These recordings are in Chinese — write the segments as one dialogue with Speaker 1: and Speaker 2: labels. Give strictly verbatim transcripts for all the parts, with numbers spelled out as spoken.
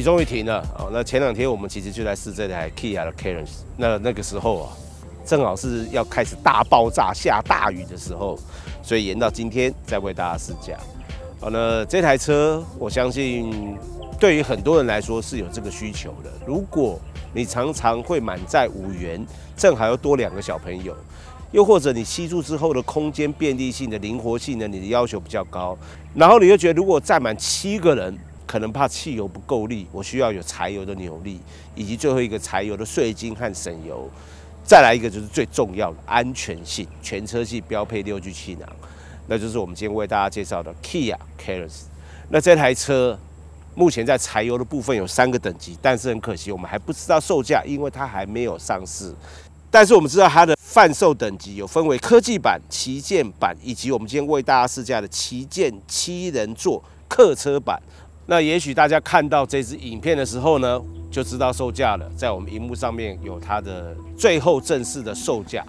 Speaker 1: 终于停了哦。那前两天我们其实就在试这台 Kia 的 Carens， 那那个时候啊，正好是要开始大爆炸、下大雨的时候，所以延到今天再为大家试驾。好，那这台车我相信对于很多人来说是有这个需求的。如果你常常会满载五员，正好又多两个小朋友。 又或者你吸住之后的空间便利性的灵活性呢，你的要求比较高，然后你又觉得如果载满七个人，可能怕汽油不够力，我需要有柴油的扭力，以及最后一个柴油的税金和省油，再来一个就是最重要的安全性，全车系标配六具气囊，那就是我们今天为大家介绍的 Kia Carens。那这台车目前在柴油的部分有三个等级，但是很可惜我们还不知道售价，因为它还没有上市。 但是我们知道它的贩售等级有分为科技版、旗舰版，以及我们今天为大家试驾的旗舰七人座客车版。那也许大家看到这支影片的时候呢，就知道售价了。在我们荧幕上面有它的最后正式的售价。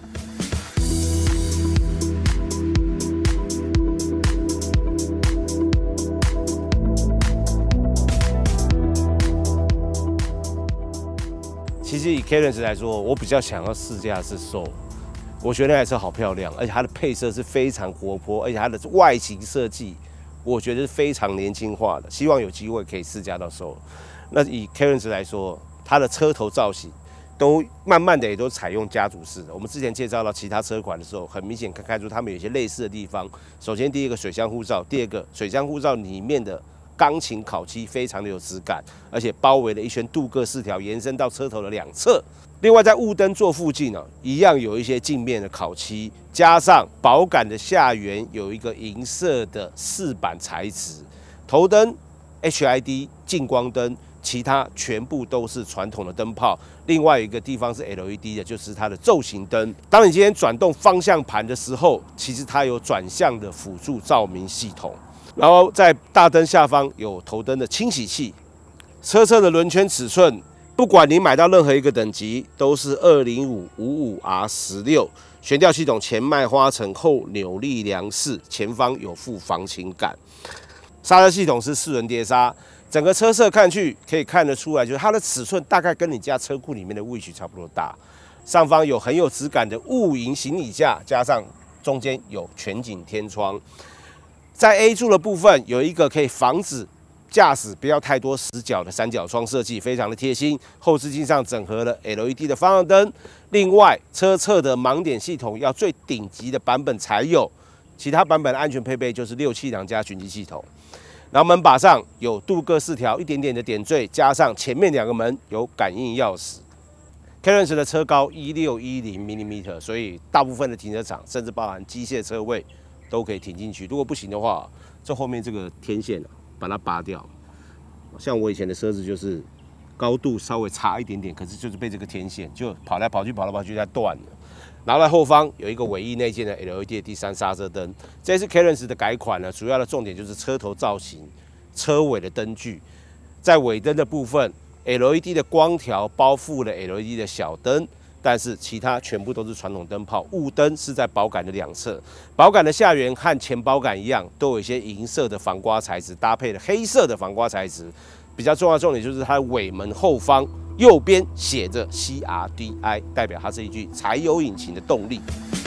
Speaker 1: 其实以 Carens 来说，我比较想要试驾的是 Soul。我觉得那台车好漂亮，而且它的配色是非常活泼，而且它的外形设计，我觉得是非常年轻化的。希望有机会可以试驾到 Soul。那以 Carens 来说，它的车头造型都慢慢的也都采用家族式的。我们之前介绍到其他车款的时候，很明显可以看出它们有一些类似的地方。首先，第一个水箱护罩，第二个水箱护罩里面的 钢琴烤漆非常的有质感，而且包围了一圈镀铬饰条，延伸到车头的两侧。另外，在雾灯座附近呢、啊，一样有一些镜面的烤漆，加上薄感的下缘有一个银色的饰板材质。头灯 H I D 近光灯，其他全部都是传统的灯泡。另外有一个地方是 L E D 的，就是它的昼行灯。当你今天转动方向盘的时候，其实它有转向的辅助照明系统。 然后在大灯下方有头灯的清洗器，车侧的轮圈尺寸，不管你买到任何一个等级，都是二零五五五 R 十六。悬吊系统前麦花臣后扭力梁式，前方有附防倾杆。刹车系统是四轮碟刹，整个车侧看去可以看得出来，就是它的尺寸大概跟你家车库里面的 Wish 差不多大。上方有很有质感的雾银行李架，加上中间有全景天窗。 在 A 柱的部分有一个可以防止驾驶不要太多死角的三角窗设计，非常的贴心。后视镜上整合了 L E D 的方向灯，另外车侧的盲点系统要最顶级的版本才有，其他版本的安全配备就是六气囊加循迹系统。然后门把上有镀铬饰条，一点点的点缀，加上前面两个门有感应钥匙。Carens 的车高一六一零 毫米，所以大部分的停车场甚至包含机械车位 都可以停进去。如果不行的话，这后面这个天线把它拔掉。像我以前的车子就是高度稍微差一点点，可是就是被这个天线就跑来跑去、跑来跑去，它断了。然后在后方有一个尾翼内建的 L E D 的第三刹车灯。这次 Carens 的改款呢，主要的重点就是车头造型、车尾的灯具。在尾灯的部分 ，L E D 的光条包覆了 L E D 的小灯。 但是其他全部都是传统灯泡，雾灯是在保杆的两侧，保杆的下缘和前保杆一样，都有一些银色的防刮材质，搭配了黑色的防刮材质。比较重要的重点就是它的尾门后方右边写着 C R D I， 代表它是一具柴油引擎的动力。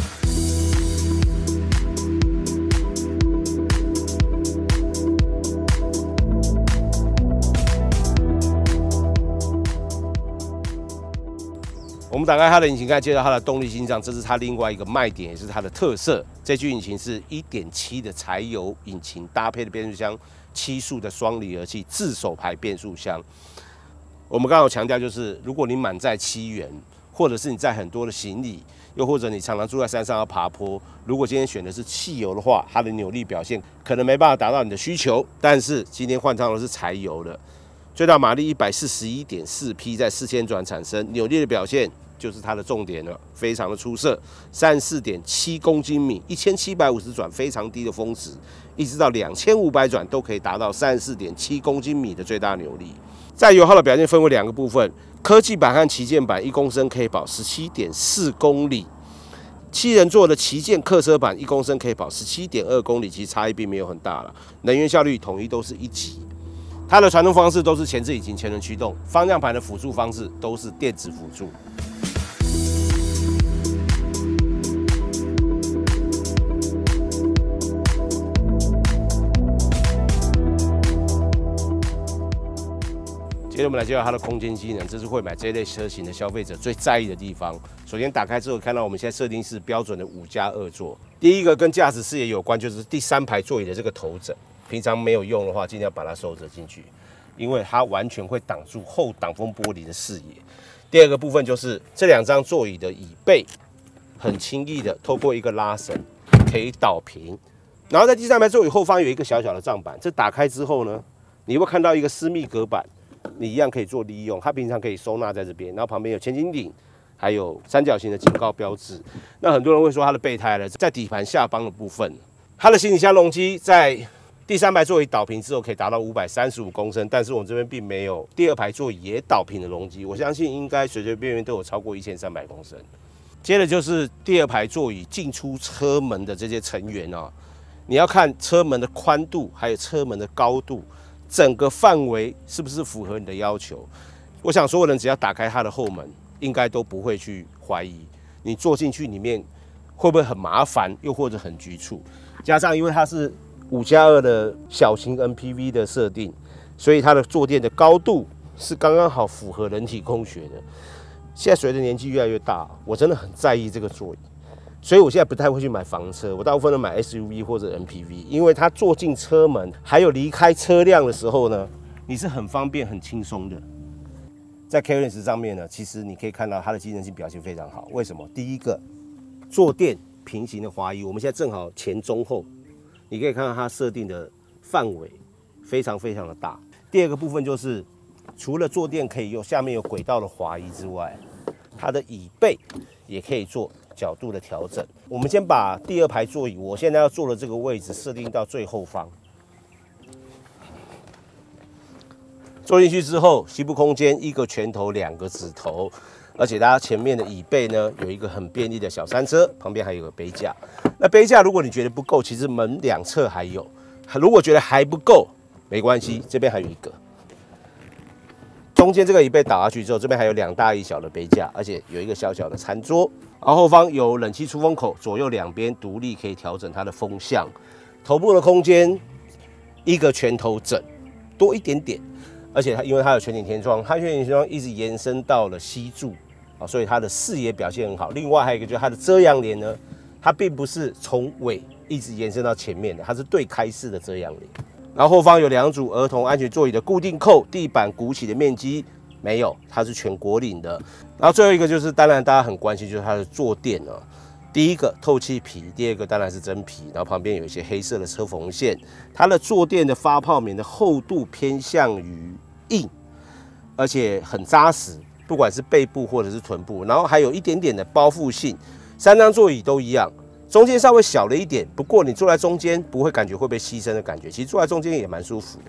Speaker 1: 我们打开它的引擎盖，介绍它的动力性上，这是它另外一个卖点，也是它的特色。这具引擎是 一点七 的柴油引擎，搭配的变速箱七速的双离合器自手排变速箱。我们刚刚有强调，就是如果你满载七员，或者是你载很多的行李，又或者你常常住在山上要爬坡，如果今天选的是汽油的话，它的扭力表现可能没办法达到你的需求。但是今天换上的是柴油的，最大马力 一百四十一点四匹，在四千转产生，扭力的表现 就是它的重点了，非常的出色， 三十四点七公斤米， 一千七百五十转，非常低的峰值，一直到两千五百转都可以达到 三十四点七公斤米的最大扭力。在油耗的表现分为两个部分，科技版和旗舰版一公升可以跑 十七点四公里，七人座的旗舰客车版一公升可以跑 十七点二公里，其实差异并没有很大了，能源效率统一都是一级。 它的传动方式都是前置引擎、前轮驱动，方向盘的辅助方式都是电子辅助。接着我们来介绍它的空间机能，这是会买这一类车型的消费者最在意的地方。首先打开之后，看到我们现在设定是标准的五加二座。第一个跟驾驶视野有关，就是第三排座椅的这个头枕，平常没有用的话，尽量把它收着进去，因为它完全会挡住后挡风玻璃的视野。第二个部分就是这两张座椅的椅背，很轻易的透过一个拉绳可以倒平。然后在第三排座椅后方有一个小小的帐板，这打开之后呢，你会看到一个私密隔板。你一样可以做利用，它平常可以收纳在这边，然后旁边有前倾顶，还有三角形的警告标志。那很多人会说它的备胎呢，在底盘下方的部分，它的行李箱容积在第三排座椅倒平之后可以达到五百三十五公升，但是我们这边并没有第二排座椅也倒平的容积，我相信应该随随便便都有超过一千三百公升。接着就是第二排座椅进出车门的这些成员啊，你要看车门的宽度，还有车门的高度。整个范围是不是符合你的要求？我想所有人只要打开它的后门，应该都不会去怀疑你坐进去里面会不会很麻烦，又或者很局促。加上因为它是五加二的小型 M P V 的设定，所以它的坐垫的高度是刚刚好符合人体工学的。现在随着年纪越来越大，我真的很在意这个座椅。所以我现在不太会去买房车，我大部分都买 S U V 或者 M P V， 因为它坐进车门，还有离开车辆的时候呢，你是很方便、很轻松的。在 K-Range 上面呢，其实你可以看到它的机能性表现非常好。为什么？第一个，坐垫平行的滑移，我们现在正好前中后，你可以看到它设定的范围非常非常的大。第二个部分就是，除了坐垫可以用下面有轨道的滑移之外，它的椅背也可以做角度的调整。我们先把第二排座椅，我现在要坐的这个位置设定到最后方。坐进去之后，膝部空间一个拳头两个指头，而且它前面的椅背呢有一个很便利的小餐车，旁边还有个杯架。那杯架如果你觉得不够，其实门两侧还有。如果觉得还不够，没关系，这边还有一个。中间这个椅背打下去之后，这边还有两大一小的杯架，而且有一个小小的餐桌。然后后方有冷气出风口，左右两边独立可以调整它的风向。头部的空间一个拳头整，多一点点。而且它因为它有全景天窗，它全景天窗一直延伸到了西柱啊，所以它的视野表现很好。另外还有一个就是它的遮阳帘呢，它并不是从尾一直延伸到前面的，它是对开式的遮阳帘。然后后方有两组儿童安全座椅的固定扣，地板鼓起的面积没有，它是全国领的。然后最后一个就是，当然大家很关心就是它的坐垫啊，第一个透气皮，第二个当然是真皮，然后旁边有一些黑色的车缝线。它的坐垫的发泡棉的厚度偏向于硬，而且很扎实，不管是背部或者是臀部，然后还有一点点的包覆性。三张座椅都一样。中间稍微小了一点，不过你坐在中间不会感觉会被牺牲的感觉，其实坐在中间也蛮舒服的。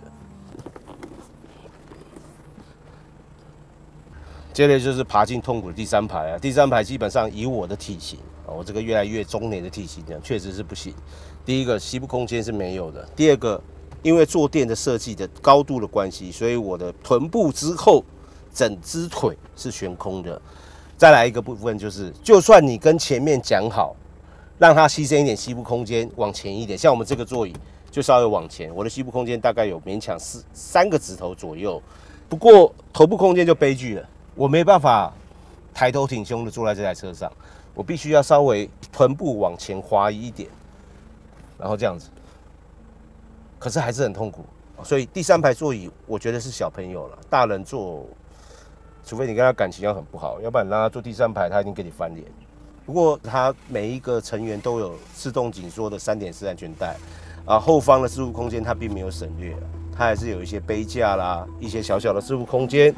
Speaker 1: 接着就是爬进痛苦的第三排啊，第三排基本上以我的体型啊，我这个越来越中年的体型呢，确实是不行。第一个膝部空间是没有的，第二个因为坐垫的设计的高度的关系，所以我的臀部之后整只腿是悬空的。再来一个部分就是，就算你跟前面讲好。让它牺牲一点膝部空间，往前一点。像我们这个座椅就稍微往前，我的膝部空间大概有勉强四三个指头左右。不过头部空间就悲剧了，我没办法抬头挺胸的坐在这台车上，我必须要稍微臀部往前滑移一点，然后这样子。可是还是很痛苦，所以第三排座椅我觉得是小朋友了，大人坐，除非你跟他感情要很不好，要不然让他坐第三排，他一定跟你翻脸。不过它每一个成员都有自动紧缩的 三点四 安全带，啊，后方的置物空间它并没有省略，它还是有一些杯架啦，一些小小的置物空间。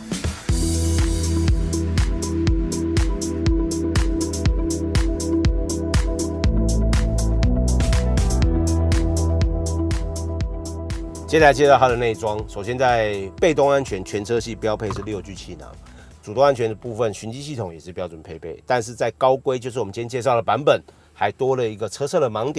Speaker 1: 接下来介绍它的内装，首先在被动安全全车系标配是六具气囊。主动安全的部分，循迹系统也是标准配备，但是在高规，就是我们今天介绍的版本，还多了一个车侧的盲点，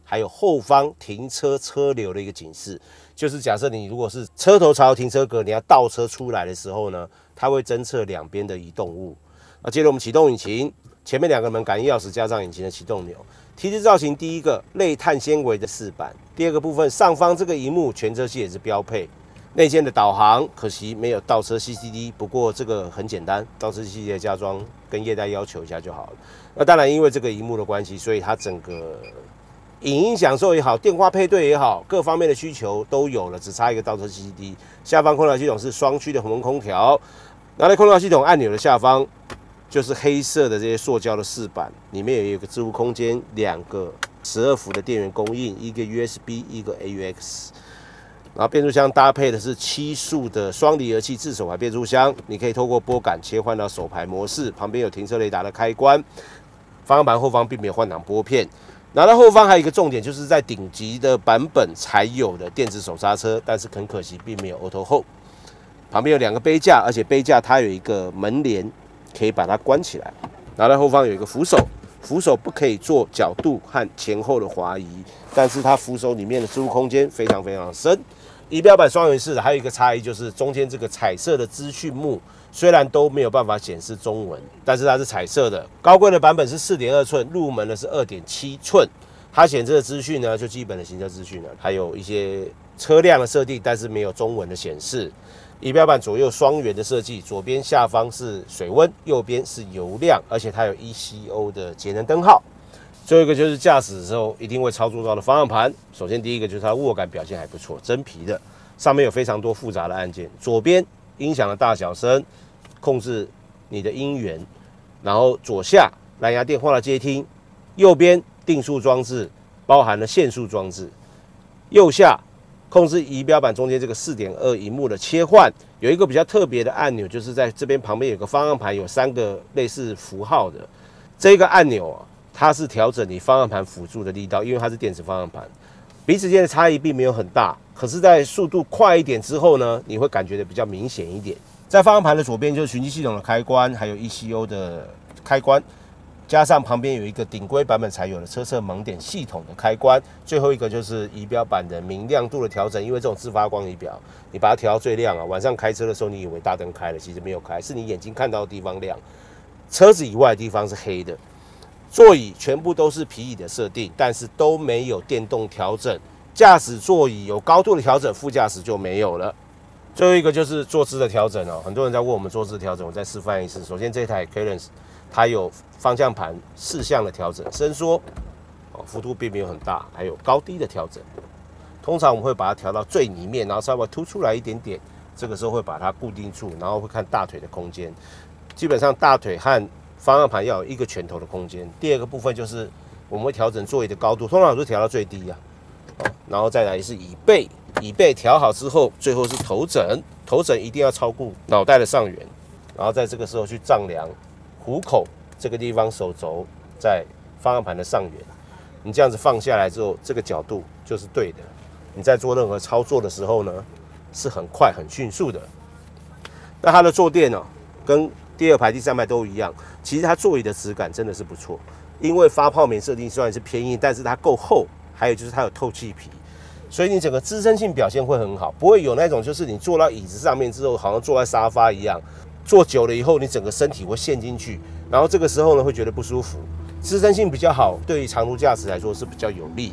Speaker 1: 还有后方停车车流的一个警示。就是假设你如果是车头朝停车格，你要倒车出来的时候呢，它会侦测两边的移动物。那接着我们启动引擎，前面两个门感应钥匙加上引擎的启动钮。T 字造型，第一个类碳纤维的饰板，第二个部分上方这个萤幕全车系也是标配。内建的导航，可惜没有倒车 C C D， 不过这个很简单，倒车 C C D 的加装跟业代要求一下就好了。那当然因为这个萤幕的关系，所以它整个影音享受也好，电话配对也好，各方面的需求都有了，只差一个倒车 C C D。下方空调系统是双区的恒温空调，那在空调系统按钮的下方就是黑色的这些塑胶的饰板，里面也有一个置物空间，两个十二伏的电源供应，一个 U S B， 一个 A U X。然后变速箱搭配的是七速的双离合器自手排变速箱，你可以透过拨杆切换到手排模式，旁边有停车雷达的开关。方向盘后方并没有换挡拨片。拿到后方还有一个重点，就是在顶级的版本才有的电子手刹车，但是很可惜并没有 Auto Hold。旁边有两个杯架，而且杯架它有一个门帘，可以把它关起来。拿到后方有一个扶手，扶手不可以做角度和前后的滑移，但是它扶手里面的置物空间非常非常深。仪表板双圆式的，还有一个差异就是中间这个彩色的资讯幕，虽然都没有办法显示中文，但是它是彩色的。高规的版本是 四点二寸，入门的是 二点七寸。它显示的资讯呢，就基本的行车资讯了，还有一些车辆的设定，但是没有中文的显示。仪表板左右双圆的设计，左边下方是水温，右边是油量，而且它有 E C O 的节能灯号。最后一个就是驾驶的时候一定会操作到的方向盘。首先第一个就是它的握感表现还不错，真皮的，上面有非常多复杂的按键。左边音响的大小声，控制你的音源，然后左下蓝牙电话的接听，右边定速装置，包含了限速装置，右下控制仪表板中间这个 四点二 萤幕的切换，有一个比较特别的按钮，就是在这边旁边有个方向盘，有三个类似符号的这个按钮啊。它是调整你方向盘辅助的力道，因为它是电子方向盘，彼此间的差异并没有很大。可是，在速度快一点之后呢，你会感觉的比较明显一点。在方向盘的左边就是循迹系统的开关，还有 E C O 的开关，加上旁边有一个顶规版本才有的车侧盲点系统的开关。最后一个就是仪表板的明亮度的调整，因为这种自发光仪表，你把它调到最亮啊，晚上开车的时候你以为大灯开了，其实没有开，是你眼睛看到的地方亮，车子以外的地方是黑的。座椅全部都是皮椅的设定，但是都没有电动调整。驾驶座椅有高度的调整，副驾驶就没有了。最后一个就是坐姿的调整哦，很多人在问我们坐姿调整，我再示范一次。首先这台 Cadence 它有方向盘四项的调整，伸缩哦，幅度并没有很大，还有高低的调整。通常我们会把它调到最里面，然后稍微凸出来一点点，这个时候会把它固定住，然后会看大腿的空间。基本上大腿和方向盘要有一个拳头的空间。第二个部分就是我们会调整座椅的高度，通常我都调到最低啊。然后再来是椅背，椅背调好之后，最后是头枕，头枕一定要超过脑袋的上缘。然后在这个时候去丈量虎口这个地方，手肘在方向盘的上缘。你这样子放下来之后，这个角度就是对的。你在做任何操作的时候呢，是很快很迅速的。那它的坐垫呢，跟第二排、第三排都一样。其实它座椅的质感真的是不错，因为发泡棉设定虽然是偏硬，但是它够厚，还有就是它有透气皮，所以你整个支撑性表现会很好，不会有那种就是你坐到椅子上面之后，好像坐在沙发一样，坐久了以后你整个身体会陷进去，然后这个时候呢会觉得不舒服。支撑性比较好，对于长途驾驶来说是比较有利的。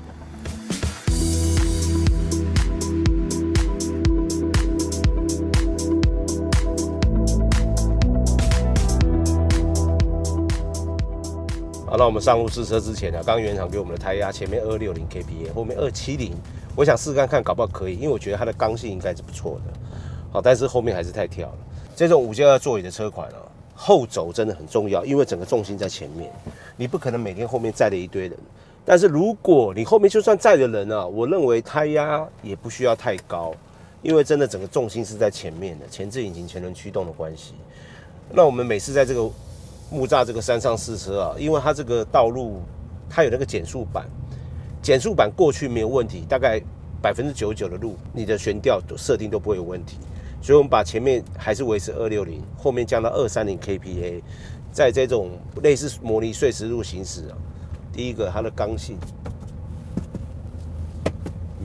Speaker 1: 好，那我们上路试车之前呢，刚刚原厂给我们的胎压前面二六零 K P A， 后面二七零，我想试试看看，搞不好可以，因为我觉得它的刚性应该是不错的。好，但是后面还是太跳了。这种五加二座椅的车款啊，后轴真的很重要，因为整个重心在前面，你不可能每天后面载了一堆人。但是如果你后面就算载的人啊，我认为胎压也不需要太高，因为真的整个重心是在前面的，前置引擎前轮驱动的关系。那我们每次在这个木栅这个山上试车啊，因为它这个道路它有那个减速板，减速板过去没有问题，大概百分之九十九的路，你的悬吊设定都不会有问题。所以我们把前面还是维持二六零，后面降到二三零 K P A， 在这种类似模拟碎石路行驶啊，第一个它的刚性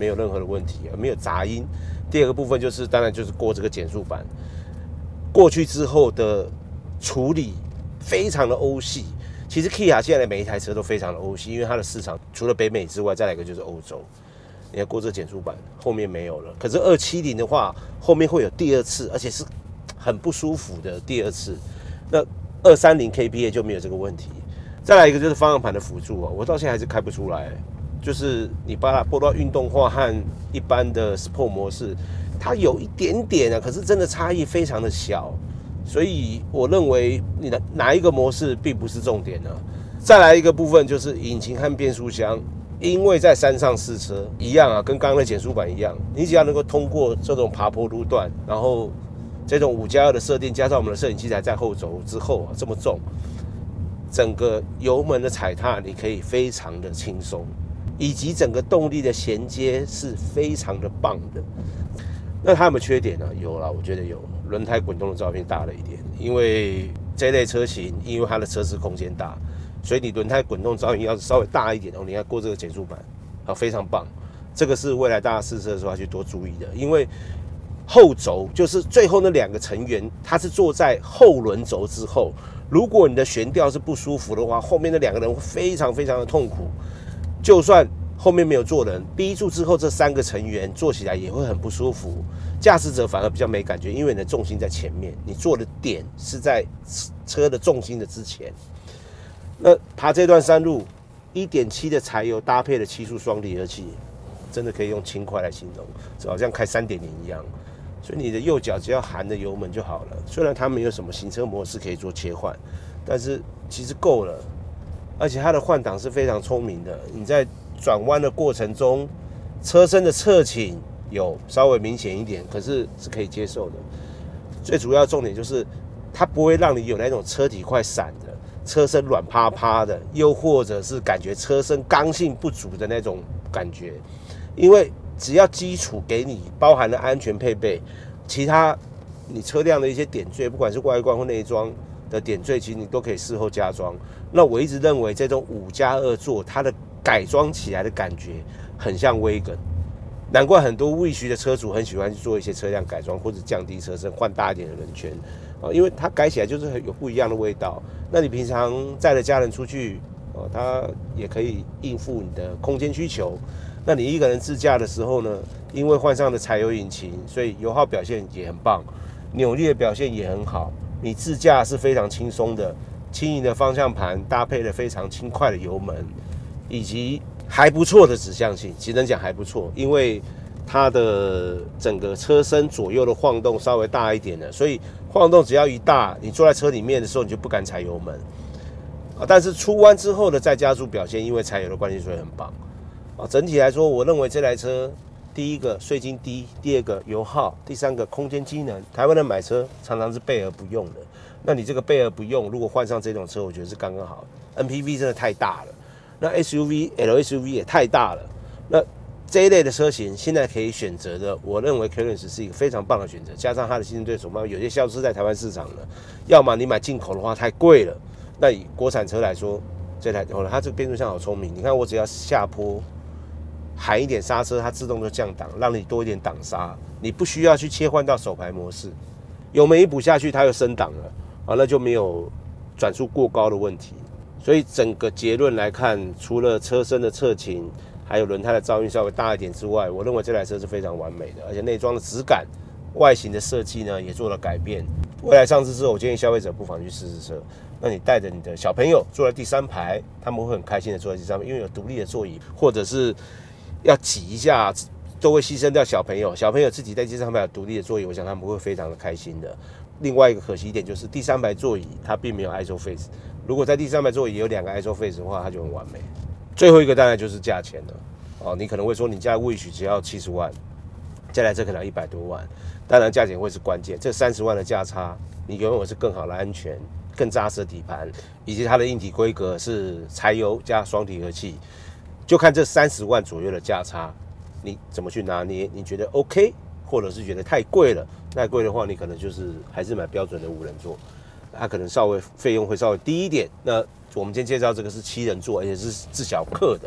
Speaker 1: 没有任何的问题，没有杂音。第二个部分就是当然就是过这个减速板，过去之后的处理非常的欧系。其实 Kia 现在的每一台车都非常的欧系，因为它的市场除了北美之外，再来一个就是欧洲。你看过这减速板后面没有了，可是二七零的话，后面会有第二次，而且是很不舒服的第二次。那二三零 K P A 就没有这个问题。再来一个就是方向盘的辅助啊，我到现在还是开不出来。就是你把它拨到运动化和一般的 Sport 模式，它有一点点啊，可是真的差异非常的小。所以我认为你的哪一个模式并不是重点呢、啊。再来一个部分就是引擎和变速箱，因为在山上试车一样啊，跟刚刚的减速板一样，你只要能够通过这种爬坡路段，然后这种五加二的设定，加上我们的摄影器材在后轴之后啊这么重，整个油门的踩踏你可以非常的轻松，以及整个动力的衔接是非常的棒的。那它有没有缺点呢？有啦，我觉得有。轮胎滚动的噪音大了一点，因为这类车型，因为它的车室空间大，所以你轮胎滚动噪音要稍微大一点哦。你看过这个减速板，好，非常棒。这个是未来大家试车的时候要去多注意的，因为后轴就是最后那两个成员，它是坐在后轮轴之后。如果你的悬吊是不舒服的话，后面那两个人会非常非常的痛苦。就算后面没有坐人，逼住之后，这三个成员坐起来也会很不舒服。驾驶者反而比较没感觉，因为你的重心在前面，你坐的点是在车的重心的之前。那爬这段山路 ，一点七 的柴油搭配了七速双离合器，真的可以用轻快来形容，就好像开 三点零 一样。所以你的右脚只要含着油门就好了。虽然它没有什么行车模式可以做切换，但是其实够了。而且它的换挡是非常聪明的，你在转弯的过程中，车身的侧倾有稍微明显一点，可是是可以接受的。最主要重点就是它不会让你有那种车体快散的、车身软趴趴的，又或者是感觉车身刚性不足的那种感觉。因为只要基础给你包含了安全配备，其他你车辆的一些点缀，不管是外观或内装的点缀，其实你都可以事后加装。那我一直认为这种五加二座，它的改装起来的感觉很像Wagon，难怪很多Wish的车主很喜欢去做一些车辆改装，或者降低车身，换大一点的轮圈啊，因为它改起来就是有不一样的味道。那你平常载着家人出去哦，它也可以应付你的空间需求。那你一个人自驾的时候呢，因为换上了柴油引擎，所以油耗表现也很棒，扭力的表现也很好。你自驾是非常轻松的，轻盈的方向盘搭配了非常轻快的油门，以及还不错的指向性，只能讲还不错，因为它的整个车身左右的晃动稍微大一点的，所以晃动只要一大，你坐在车里面的时候你就不敢踩油门啊。但是出弯之后的再加速表现，因为柴油的关系，所以很棒啊。整体来说，我认为这台车，第一个税金低，第二个油耗，第三个空间机能。台湾人买车常常是备而不用的，那你这个备而不用，如果换上这种车，我觉得是刚刚好。N P V 真的太大了，那 S U V、L S U V 也太大了。那这一类的车型现在可以选择的，我认为 Carens 是一个非常棒的选择。加上它的竞争对手嘛，有些消失在台湾市场了。要么你买进口的话太贵了，那以国产车来说，这台哦，它这个变速箱好聪明。你看我只要下坡喊一点刹车，它自动就降档，让你多一点档刹，你不需要去切换到手排模式。油门一补下去，它又升档了啊，那就没有转速过高的问题。所以整个结论来看，除了车身的侧倾，还有轮胎的噪音稍微大一点之外，我认为这台车是非常完美的，而且内装的质感、外形的设计呢也做了改变。未来上市之后，我建议消费者不妨去试试车。那你带着你的小朋友坐在第三排，他们会很开心的坐在第三排，因为有独立的座椅，或者是要挤一下，都会牺牲掉小朋友。小朋友自己在第三排有独立的座椅，我想他们会非常的开心的。另外一个可惜一点就是第三排座椅它并没有 ISOFACE， 如果在第三排座椅有两个 ISOFACE 的话，它就很完美。最后一个当然就是价钱了哦，你可能会说你家的 Wish 只要七十万，这台车可能要一百多万，当然价钱会是关键。这三十万的价差，你拥有是更好的安全、更扎实的底盘，以及它的硬体规格是柴油加双离合器，就看这三十万左右的价差，你怎么去拿捏？你觉得 OK， 或者是觉得太贵了？太贵的话，你可能就是还是买标准的五人座，它可能稍微费用会稍微低一点。那我们今天介绍这个是七人座，而且是自小客的。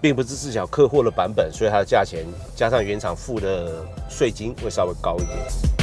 Speaker 1: 并不是自小客货的版本，所以它的价钱加上原厂付的税金会稍微高一点。